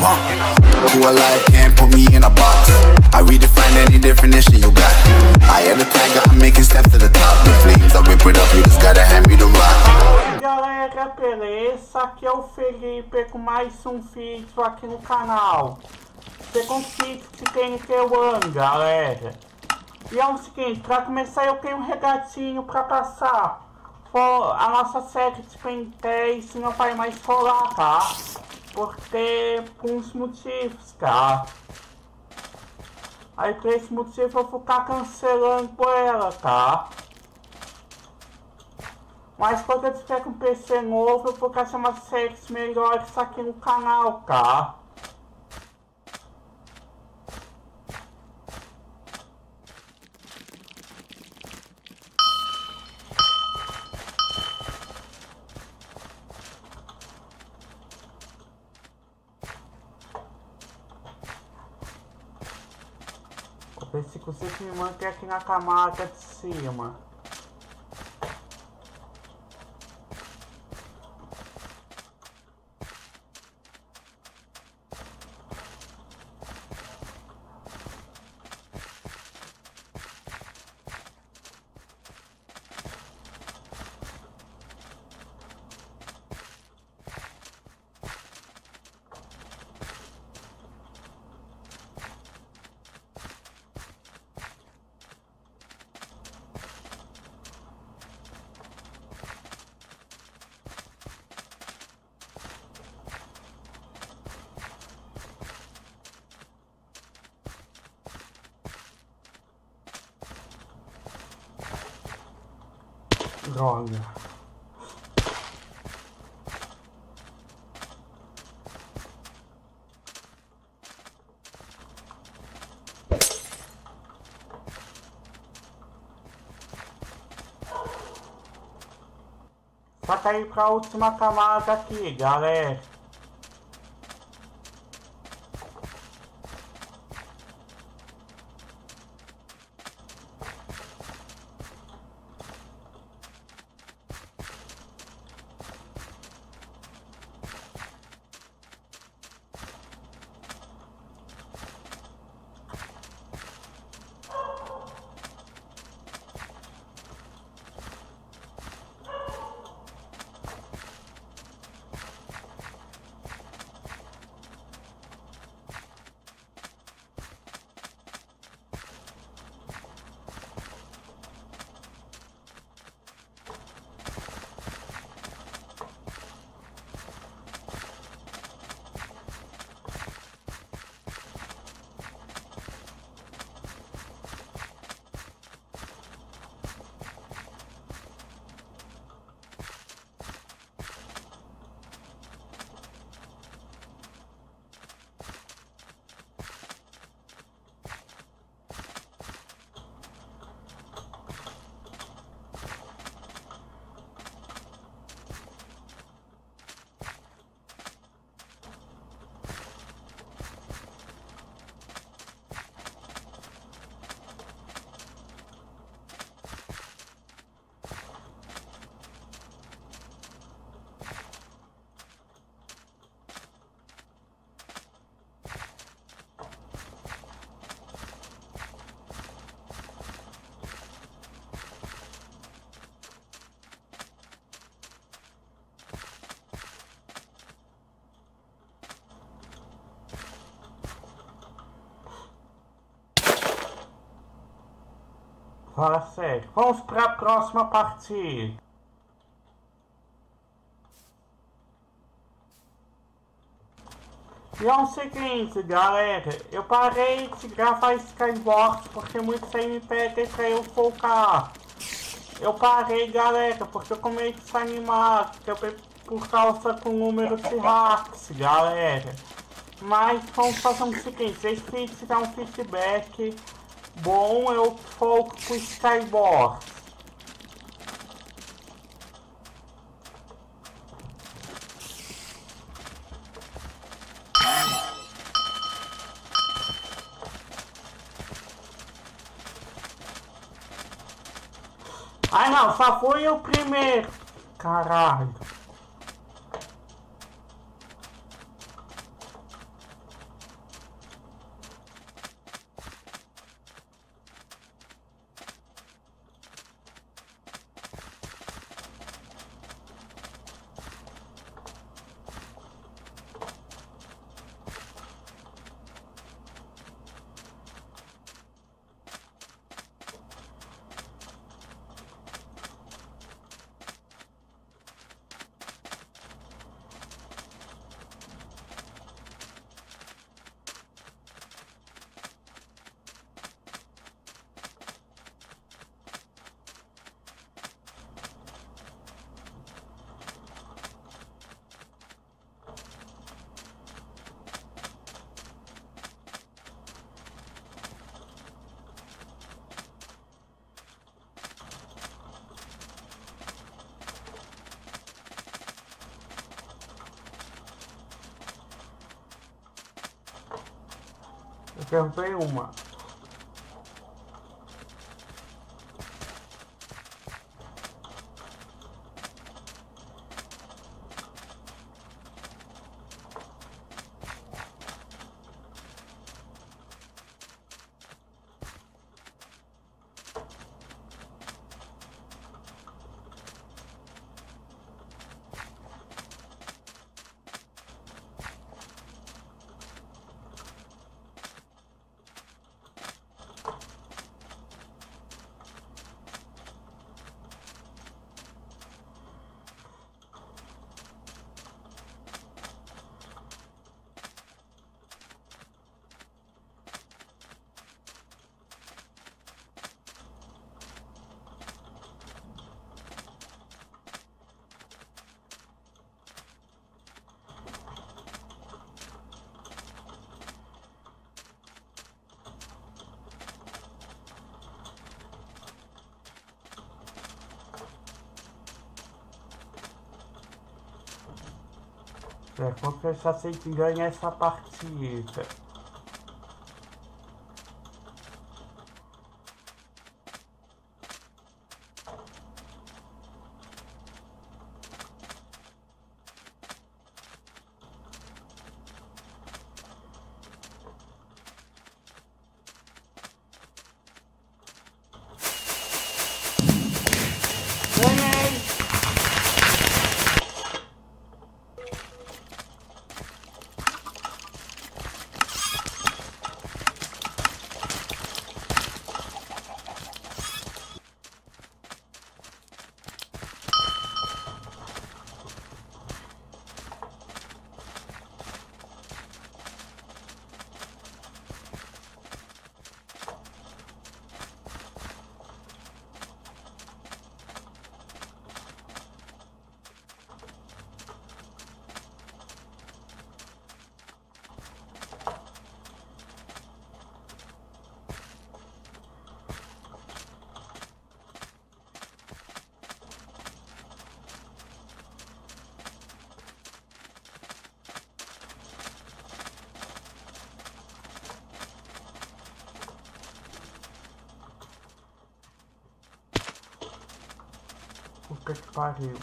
punk. Who alive can't put me in a box. I redefine any definition you got. I am the tiger, I'm making steps to the top. The flames, I whip it up, you just gotta hand me the rock. Galera, beleza? Aqui é o Felipe com mais um vídeo aqui no canal. Segundo vídeo que tem que eu amo, galera. E é o seguinte, pra começar eu tenho um recadinho pra passar. A nossa série de Ben 10 não vai mais rolar, tá? Por uns motivos, tá? Aí por esse motivo eu vou ficar cancelando por ela, tá? Mas quando eu tiver com um PC novo, eu vou fazer umas séries melhores aqui no canal, tá? Vou ver se consigo me manter aqui na camada de cima. Droga. Só cair pra última camada aqui, galera. Fala sério. Vamos para a próxima partida. E é o seguinte, galera. Eu parei de gravar Skywars porque muitos aí me pedem pra eu focar. Eu parei, galera, porque eu comecei desanimado. Por causa do número de hacks, galera. Mas vamos fazer o seguinte. Se esse vídeo dá um feedback bom, eu foco pro Skywars. Ai não, só fui o primeiro. Caralho. Eu quero ver uma. Vou pensar se a gente ganha essa partida. Puta que pariu.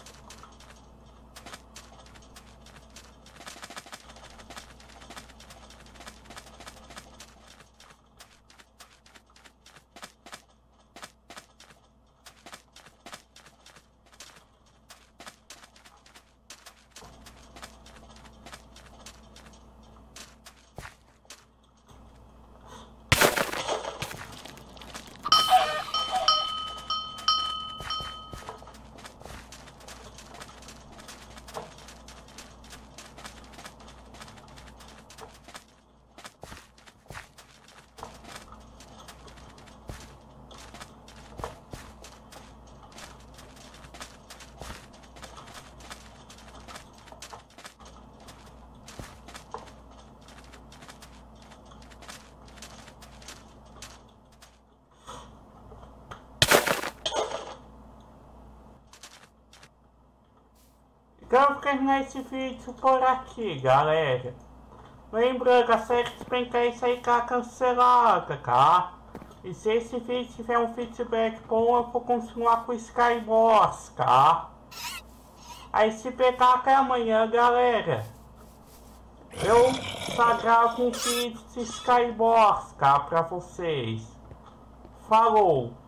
Então vou terminar esse vídeo por aqui, galera. Lembrando, a série Despencar isso aí tá cancelada, tá? E se esse vídeo tiver um feedback bom, eu vou continuar com o Skyboss, tá? Aí se pegar até amanhã, galera, eu só gravo um vídeo de Skyboss, tá? Pra vocês. Falou!